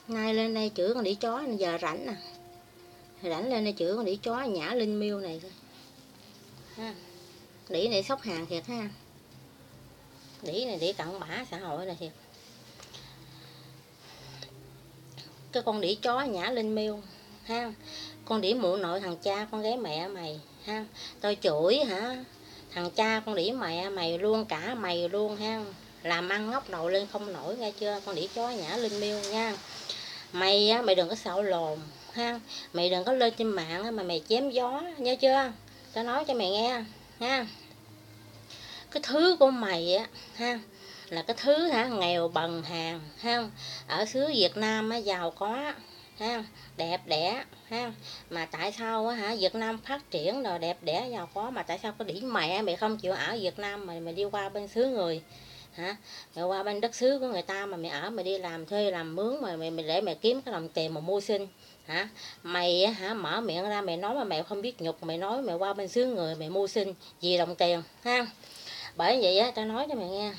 Nay lên đây chửi con đĩ chó, giờ rảnh nè. Rảnh lên đây chửi con đĩ chó Nhã Linh Miêu này thôi. Ha. Đĩ này sốc hàng thiệt ha. Đĩ này đĩ cặn bã xã hội này thiệt. Cái con đĩ chó Nhã Linh Miêu ha. Con đĩ mụ nội thằng cha con gái mẹ mày ha. Tao chửi hả? Thằng cha con đĩ mẹ mày luôn, cả mày luôn ha. Làm ăn ngóc đầu lên không nổi, nghe chưa? Con đĩ chó Nhã Linh Miêu nha. Mày á, mày đừng có xạo lồn ha. Mày đừng có lên trên mạng á, mà mày chém gió, nhớ chưa? Tao nói cho mày nghe ha. Cái thứ của mày á ha là cái thứ hả, nghèo bần hàn ha. Ở xứ Việt Nam á, giàu có ha, đẹp đẽ ha, mà tại sao á hả, Việt Nam phát triển rồi đẹp đẽ giàu có, mà tại sao có đĩ mẹ mày không chịu ở Việt Nam mà mày đi qua bên xứ người hả? Mày qua bên đất xứ của người ta mà mày ở, mày đi làm thuê làm mướn mà mày để mày kiếm cái đồng tiền mà mưu sinh hả? Mày hả, mở miệng ra mày nói mà mày không biết nhục, mày nói mày qua bên xứ người mày mưu sinh vì đồng tiền ha. Bởi vậy á, tao nói cho mày nghe,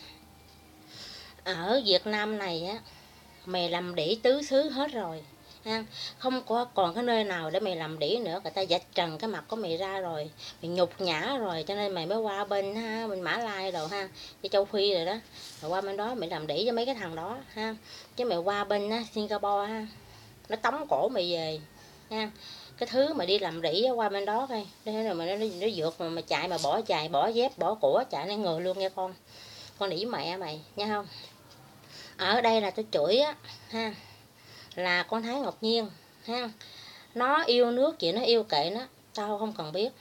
ở Việt Nam này á, mày làm đĩ tứ xứ hết rồi ha. Không có còn cái nơi nào để mày làm đĩ nữa, người ta vạch trần cái mặt của mày ra rồi, mày nhục nhã rồi, cho nên mày mới qua bên ha, bên Mã Lai rồi ha, đi châu Phi rồi đó, rồi qua bên đó mày làm đĩ với mấy cái thằng đó ha. Chứ mày qua bên ha, Singapore ha, nó tống cổ mày về ha. Cái thứ mà đi làm đĩ qua bên đó coi, thế rồi mà nó vượt mà chạy, mà bỏ chạy, bỏ dép, bỏ của chạy lên người luôn nha con đĩ mẹ mày nha không. Ở đây là tôi chửi á ha, là con Thái Ngọc Nhiên ha. Nó yêu nước gì nó yêu kệ nó, tao không cần biết.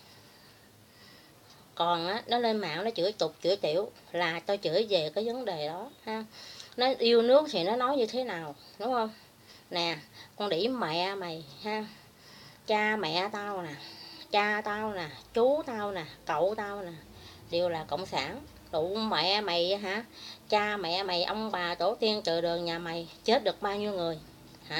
Còn á, nó lên mạng nó chửi tục chửi tiểu là tao chửi về cái vấn đề đó ha. Nó yêu nước thì nó nói như thế nào, đúng không? Nè, con đĩ mẹ mày ha. Cha mẹ tao nè, cha tao nè, chú tao nè, cậu tao nè, đều là cộng sản. Tụ mẹ mày hả? Cha mẹ mày, ông bà tổ tiên từ đường nhà mày chết được bao nhiêu người hả?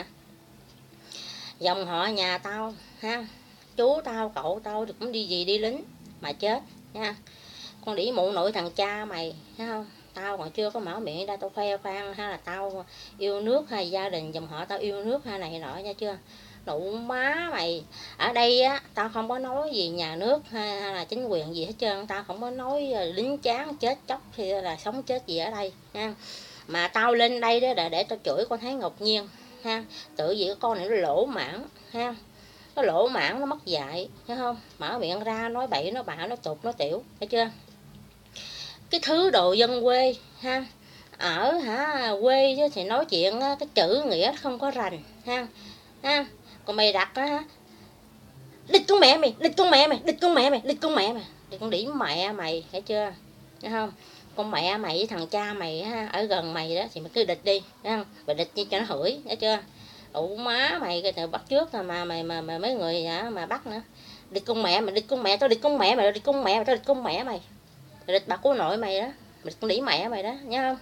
Dòng họ nhà tao ha, chú tao, cậu tao thì cũng đi gì đi lính mà chết nha. Con đĩ mụ nội thằng cha mày thấy không? Tao còn chưa có mở miệng ra tao khoe khoang ha là tao yêu nước hay gia đình dòng họ tao yêu nước hay này nọ nha chưa. Nụ má mày, ở đây á tao không có nói gì nhà nước hay là chính quyền gì hết trơn, tao không có nói lính tráng chết chóc hay là sống chết gì ở đây ha. Mà tao lên đây đó là để tao chửi con Thái Ngọc Nhiên ha. Tự vì cái con này nó lỗ mãng ha, nó lỗ mãng, nó mất dạy, thấy không? Mở miệng ra nói bậy nói bạ, nói tục nói tiểu, thấy chưa? Cái thứ đồ dân quê ha, ở hả quê thì nói chuyện cái chữ nghĩa không có rành ha ha. Còn mày đặt á, địch con mẹ mày, địch con mẹ mày, địch con mẹ mày, địch con mẹ mày, địch con đĩ mẹ mày, thấy chưa? Thấy không? Con mẹ mày với thằng cha mày ha, ở gần mày đó thì mày cứ địch đi, thấy không? Mày địch cho nó hửi, thấy chưa? Ủ má mày cái bắt trước mà mày mà mấy người hả mà bắt nữa. Địch con mẹ mày, địch con mẹ tao, địch con mẹ mày, địch con mẹ mày, tao địch con mẹ mày, địch bà của nội mày đó, địch con đĩ mẹ mày đó, nhớ không?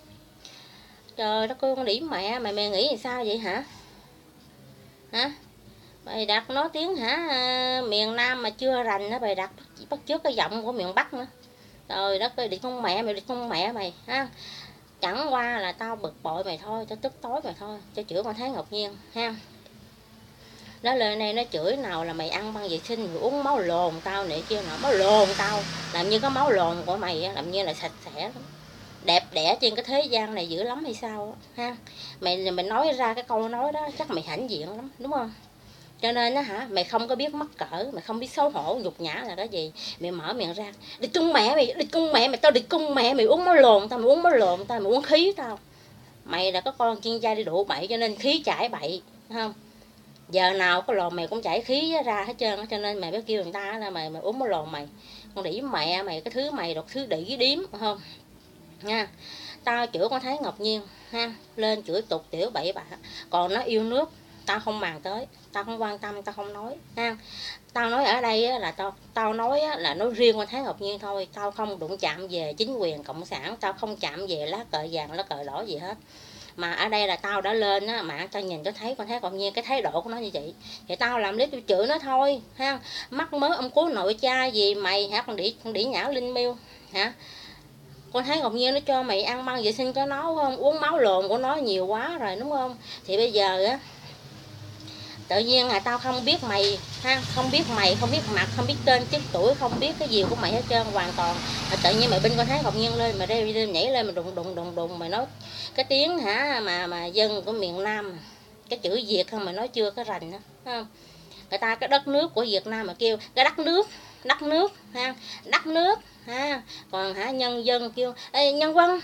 Trời đất ơi, con đĩ mẹ mày, mày nghĩ làm sao vậy hả? Hả? Mày đặt nói tiếng hả miền Nam mà chưa rành đó, mày đặt bắt trước cái giọng của miền Bắc nữa. Trời đất ơi, địch con mẹ mày, địch con mẹ mày ha. Chẳng qua là tao bực bội mày thôi, tao tức tối mày thôi, cho chửi con Thái Ngọc Nhiên ha. Nó lên đây nó chửi nào là mày ăn băng vệ sinh, mày uống máu lồn tao nè chưa nọ, máu lồn tao, làm như cái máu lồn của mày làm như là sạch sẽ lắm, đẹp đẽ trên cái thế gian này dữ lắm hay sao ha. Mày nói ra cái câu nói đó chắc mày hãnh diện lắm, đúng không? Cho nên á hả, mày không có biết mắc cỡ, mày không biết xấu hổ nhục nhã là cái gì, mày mở miệng ra địch con mẹ mày, địch con mẹ mày, tao địch con mẹ mày, uống máu lồn tao, mày uống máu lồn tao, mày uống khí tao. Mày là có con chuyên gia đi đụ bậy cho nên khí chảy bậy, không? Giờ nào có lồn mày cũng chảy khí ra hết trơn, cho nên mày mới kêu người ta là mày uống máu lồn mày. Con đĩ mẹ mày, cái thứ mày độc thứ đĩ điếm không nha. Tao chửi con Thái Ngọc Nhiên ha, lên chửi tục tiểu bậy bạ, còn nó yêu nước tao không màng tới, tao không quan tâm, tao không nói ha. Tao nói ở đây á, là tao nói á, là nói riêng con Thái Ngọc Nhiên thôi, tao không đụng chạm về chính quyền cộng sản, tao không chạm về lá cờ vàng lá cờ đỏ gì hết. Mà ở đây là tao đã lên á, mà tao nhìn tao thấy con Thái Ngọc Nhiên cái thái độ của nó như vậy thì tao làm clip tôi chửi nó thôi ha. Mắc mớ ông cố nội cha gì mày hả, con đĩ Nhã Linh Miêu hả? Con thấy Ngọc Nhiên nó cho mày ăn băng vệ sinh cho nó không, uống máu lồn của nó nhiều quá rồi đúng không? Thì bây giờ á tự nhiên là tao không biết mày ha, không biết mày, không biết mặt, không biết tên chức tuổi, không biết cái gì của mày hết trơn hoàn toàn. Mà tự nhiên mày binh con Thái Ngọc Nhiên lên, mày nhảy lên mà đùng mày nói cái tiếng hả mà dân của miền Nam, cái chữ Việt không mày nói chưa có rành nữa không? Người ta cái đất nước của Việt Nam mà kêu cái đất nước ha, đất nước ha, còn hả nhân dân kêu ê, nhân văn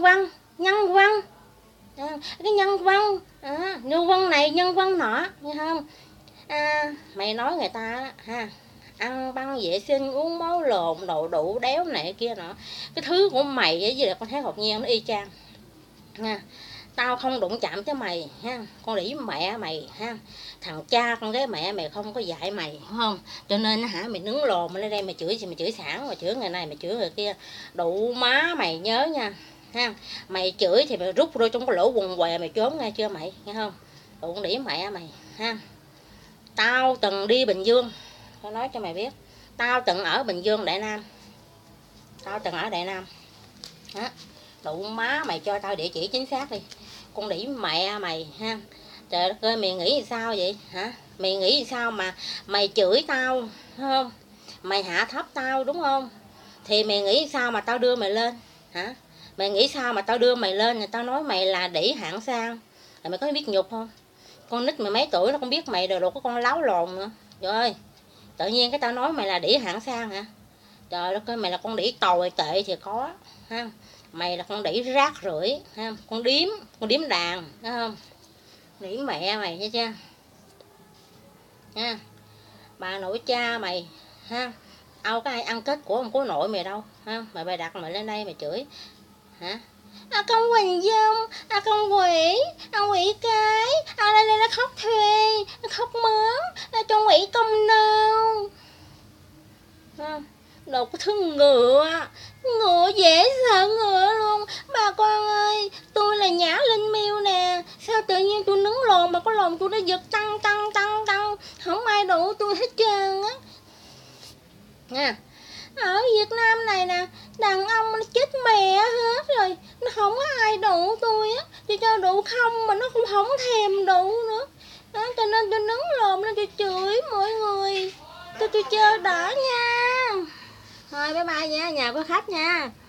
cái nhân văn nhân văn này nhân văn nọ, nghe không? Mày nói người ta ha, ăn băng vệ sinh, uống máu lồn, đồ đủ đéo này kia nọ, cái thứ của mày với lại con Thái Ngọc Nhiên nó y chang nha. Tao không đụng chạm tới mày ha, con đĩ mẹ mày ha, thằng cha con gái mẹ mày không có dạy mày, đúng không? Cho nên hả mày nướng lồn mày lên đây mày chửi gì, mày chửi sản, mày chửi người này, mày chửi người kia, đủ má mày nhớ nha ha. Mày chửi thì mày rút vô trong cái lỗ quần què mày trốn nghe chưa mày, nghe không? Đủ con đĩ mẹ mày ha. Tao từng đi Bình Dương, tao nói cho mày biết, tao từng ở Bình Dương Đại Nam, tao từng ở Đại Nam đó. Đủ má mày cho tao địa chỉ chính xác đi, con đĩ mẹ mày ha. Trời đất ơi, mày nghĩ sao vậy hả? Mày nghĩ sao mà mày chửi tao không? Mày hạ thấp tao đúng không? Thì mày nghĩ sao mà tao đưa mày lên hả? Mày nghĩ sao mà tao đưa mày lên, người ta nói mày là đĩ hạng sang, là mày có biết nhục không? Con nít mày mấy tuổi nó không biết mày đều có con láo lồn nữa. Trời ơi, tự nhiên cái tao nói mày là đĩ hạng sang hả? Trời đất ơi, mày là con đĩ tồi tệ thì có ha. Mày là con đĩ rác rưởi ha, con điếm đàn, thấy không? Đĩ mẹ mày nha cha nha. Bà nội cha mày ha, đâu có ai ăn kết của ông cố nội mày đâu ha. Mày bày đặt mày lên đây mày chửi hả? Con Quỳnh Dương, con quỷ, quỷ cái, lên đây nó khóc thuê, nó khóc mướn, cho quỷ công nương. Đồ có thứ ngựa dễ sợ ngựa luôn. Bà con ơi, tôi là Nhã Linh Miêu nè, sao tự nhiên tôi nướng lồn mà cái lồn tôi nó giật tăng, không ai đủ tôi hết trơn á nha. Ở Việt Nam này nè, đàn ông nó chết mẹ hết rồi, nó không có ai đủ tôi á, tôi cho đủ không mà nó cũng không thèm đủ nữa đó, cho nên tôi nướng lồn lên tôi chửi mọi người, tôi chơi đỡ nha. Thôi bye bye nha, nhà có khách nha.